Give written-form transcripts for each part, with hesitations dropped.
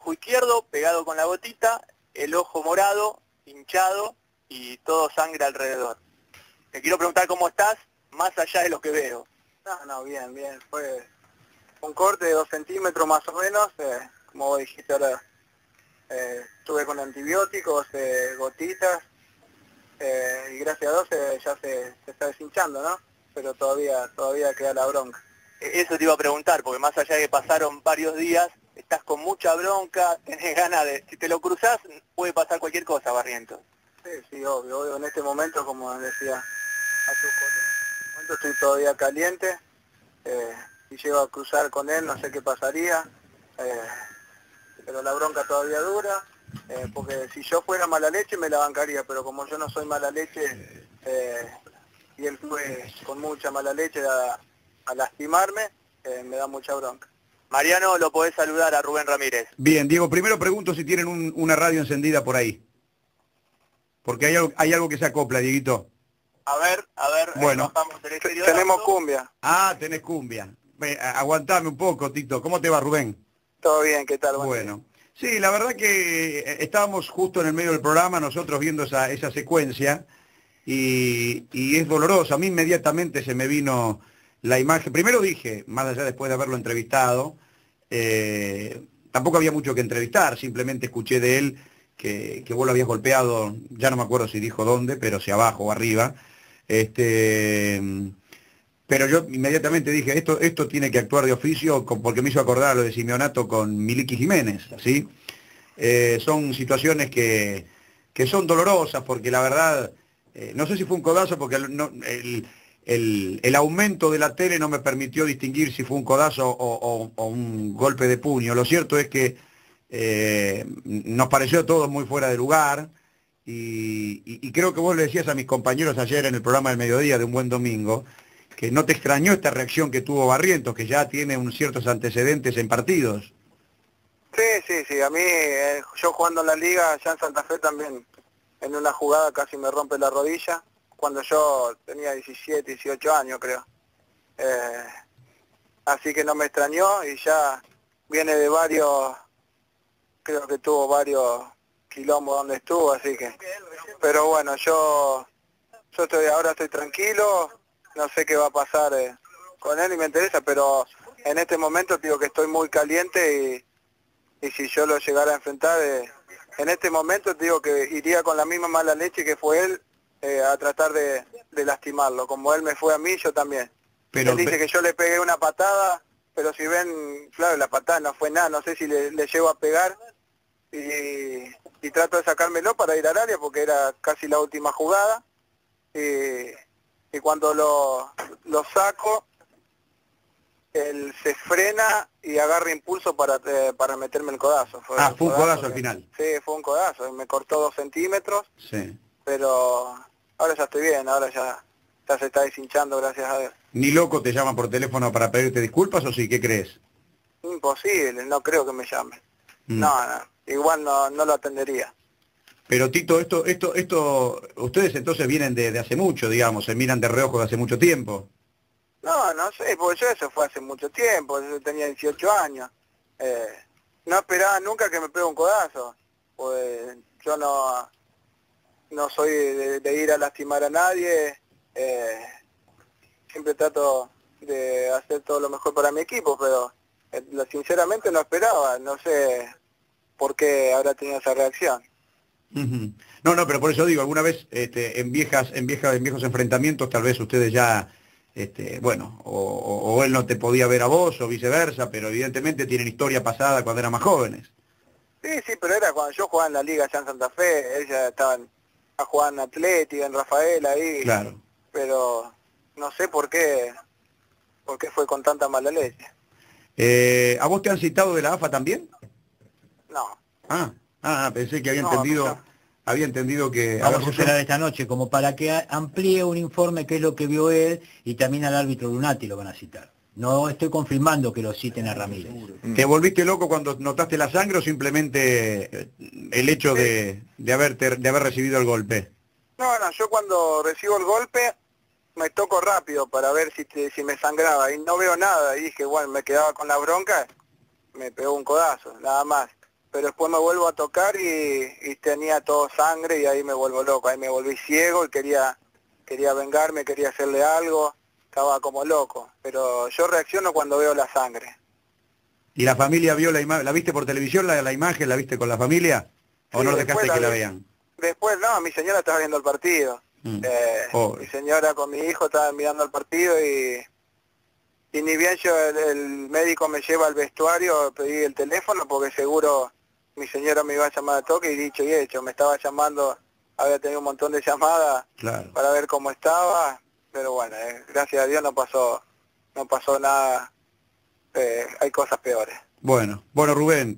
ojo izquierdo pegado con la gotita, el ojo morado, hinchado y todo sangre alrededor. Te quiero preguntar cómo estás, más allá de lo que veo. No, bien, fue un corte de 2 centímetros más o menos, como vos dijiste ahora, estuve con antibióticos, gotitas, y gracias a Dios ya se está deshinchando, ¿no? Pero todavía queda la bronca. Eso te iba a preguntar, porque más allá de que pasaron varios días, estás con mucha bronca, tenés ganas de... Si te lo cruzás, puede pasar cualquier cosa, Barrientos. Sí, obvio, en este momento, como decía a tus colegas, en este momento estoy todavía caliente, si llego a cruzar con él no sé qué pasaría, pero la bronca todavía dura, porque si yo fuera mala leche me la bancaría, pero como yo no soy mala leche, y él fue con mucha mala leche a lastimarme, me da mucha bronca. Mariano, lo podés saludar a Rubén Ramírez. Bien, Diego, primero pregunto si tienen una radio encendida por ahí. Porque hay algo que se acopla, Dieguito. A ver, bueno, bajamos el exterior. Tenemos cumbia. Ah, tenés cumbia. Aguantame un poco, Tito. ¿Cómo te va, Rubén? Todo bien, ¿qué tal? Bueno. Sí, la verdad que estábamos justo en el medio del programa, nosotros viendo esa secuencia, y es doloroso. A mí inmediatamente se me vino la imagen. Primero dije, más allá después de haberlo entrevistado, tampoco había mucho que entrevistar, simplemente escuché de él que vos lo habías golpeado, ya no me acuerdo si dijo dónde, pero si abajo o arriba. Pero yo inmediatamente dije, esto tiene que actuar de oficio, porque me hizo acordar a lo de Simeonato con Miliki Jiménez, ¿sí? Son situaciones que son dolorosas, porque la verdad, no sé si fue un codazo, porque el aumento de la tele no me permitió distinguir si fue un codazo o un golpe de puño. Lo cierto es que nos pareció todo muy fuera de lugar, y creo que vos le decías a mis compañeros ayer en el programa del mediodía de Un Buen Domingo, que no te extrañó esta reacción que tuvo Barrientos, que ya tiene ciertos antecedentes en partidos. Sí, a mí, yo jugando en la liga, allá en Santa Fe también, en una jugada casi me rompe la rodilla, cuando yo tenía 17, 18 años creo. Así que no me extrañó, y ya viene de varios, creo que tuvo varios quilombos donde estuvo, así que... Pero bueno, yo ahora estoy tranquilo, no sé qué va a pasar con él y me interesa, pero en este momento digo que estoy muy caliente, y si yo lo llegara a enfrentar, en este momento digo que iría con la misma mala leche que fue él, a tratar de lastimarlo. Como él me fue a mí, yo también. Él dice que yo le pegué una patada, pero si ven, claro, la patada no fue nada, no sé si le llego a pegar, y trato de sacármelo para ir al área porque era casi la última jugada, y cuando lo saco, él se frena y agarra impulso para meterme el codazo. Fue un codazo al final. Sí, fue un codazo, me cortó 2 centímetros, sí. Pero ahora ya estoy bien, ahora ya se está deshinchando, gracias a Dios. ¿Ni loco te llaman por teléfono para pedirte disculpas o sí? ¿Qué crees? Imposible, no creo que me llame. No, igual no lo atendería. Pero Tito, esto, ustedes entonces vienen de hace mucho, digamos, se miran de reojo de hace mucho tiempo. No sé, porque eso fue hace mucho tiempo, yo tenía 18 años. No esperaba nunca que me pegue un codazo, pues yo no soy de ir a lastimar a nadie, siempre trato de hacer todo lo mejor para mi equipo, pero sinceramente no esperaba, no sé por qué habrá tenido esa reacción. No, pero por eso digo, alguna vez en viejos enfrentamientos tal vez ustedes ya, bueno, o él no te podía ver a vos o viceversa, pero evidentemente tienen historia pasada cuando eran más jóvenes. Sí, pero era cuando yo jugaba en la liga allá en Santa Fe, ella estaban a jugar en Atlético, en Rafael ahí, claro. Pero no sé por qué fue con tanta mala leche. ¿A vos te han citado de la AFA también? No. Pensé que había entendido que... Vamos a esperar esta noche como para que amplíe un informe qué es lo que vio él, y también al árbitro Lunati lo van a citar. No estoy confirmando que lo citen a Ramírez. ¿Te volviste loco cuando notaste la sangre o simplemente el hecho de haber recibido el golpe? No, yo cuando recibo el golpe me toco rápido para ver si me sangraba y no veo nada, y dije, bueno, me quedaba con la bronca, me pegó un codazo, nada más. pero después me vuelvo a tocar y tenía todo sangre y ahí me vuelvo loco, ahí me volví ciego y quería vengarme, quería hacerle algo, estaba como loco, pero yo reacciono cuando veo la sangre. ¿Y la familia vio la imagen? ¿La viste por televisión la imagen? ¿La viste con la familia? ¿O Sí, no después dejaste que la vean? Después no, mi señora estaba viendo el partido. Mi señora con mi hijo estaban mirando el partido y ni bien el médico me lleva al vestuario, pedí el teléfono porque seguro mi señora me iba a llamar a toque y dicho y hecho, me estaba llamando, había tenido un montón de llamadas para ver cómo estaba, pero bueno, gracias a Dios no pasó nada, hay cosas peores. Bueno Rubén,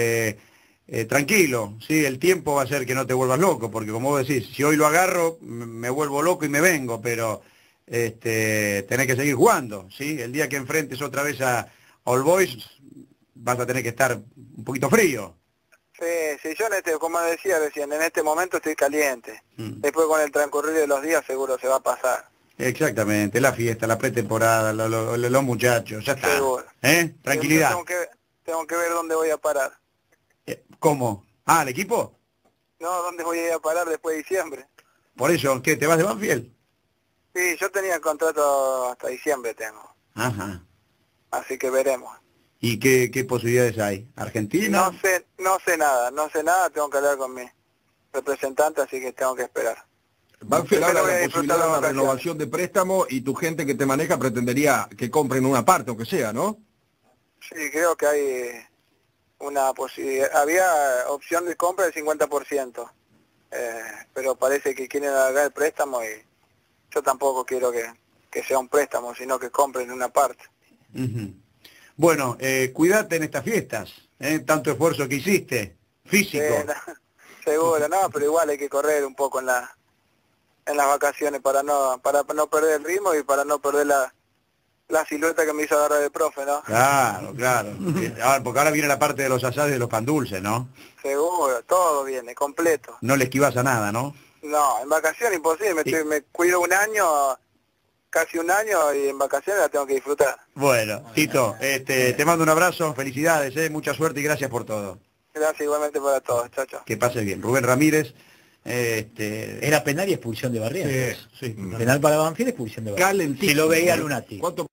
tranquilo, sí, el tiempo va a hacer que no te vuelvas loco, porque como vos decís, si hoy lo agarro, me vuelvo loco y me vengo, pero tenés que seguir jugando, ¿sí? El día que enfrentes otra vez a All Boys, vas a tener que estar un poquito frío. Sí, yo como decía recién, en este momento estoy caliente. Después con el transcurrir de los días seguro se va a pasar. Exactamente, la fiesta, la pretemporada, los muchachos, ya está. Seguro. Tranquilidad. Tengo que ver dónde voy a parar. ¿Cómo? ¿Al equipo? No, ¿dónde voy a ir a parar después de diciembre? Por eso, ¿qué? ¿Te vas de Banfield? Sí, yo tenía el contrato hasta diciembre tengo. Ajá. Así que veremos. ¿Y qué posibilidades hay? ¿Argentina? No sé nada, tengo que hablar con mi representante, así que tengo que esperar. Banfield habla de la posibilidad de una renovación de préstamo y tu gente que te maneja pretendería que compren una parte, aunque sea, ¿no? Sí, creo que hay una posibilidad. Había opción de compra del 50%, pero parece que quieren alargar el préstamo y yo tampoco quiero que sea un préstamo, sino que compren una parte. Bueno, cuídate en estas fiestas, tanto esfuerzo que hiciste, físico. Seguro, no, pero igual hay que correr un poco en las vacaciones para no perder el ritmo y para no perder la silueta que me hizo agarrar el profe, ¿no? Claro. Porque ahora viene la parte de los asados y de los pan dulces, ¿no? Seguro, todo viene, completo. No le esquivas a nada, ¿no? No, en vacaciones imposible, me cuido un año, casi un año, y en vacaciones la tengo que disfrutar. Bueno, Tito, te mando un abrazo, felicidades, mucha suerte y gracias por todo. Gracias igualmente para todos, chao, chao. Que pases bien. Rubén Ramírez. Era penal y expulsión de Barrientos. Sí. Penal para Banfield, expulsión de Barrientos. Calentísimo. Si lo veía Lunati.